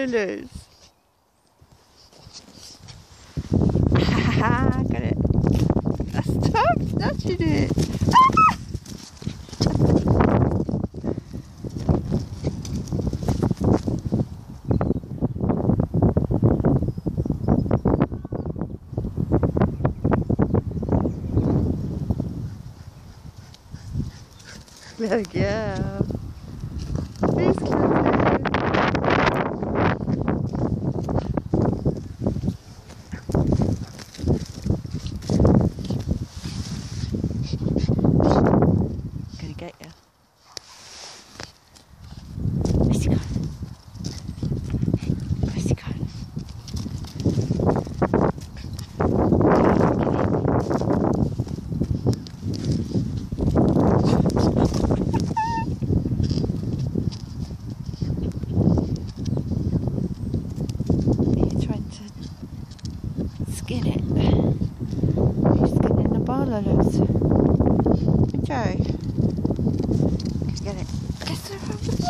Lulu's. Haha, got it. Stop touching it. Ah! There we go. Please gonna get you. Where's he gone? Where's he gone? Skin it. You're skinning the ball, Lola. Good job. Get it. Get it from the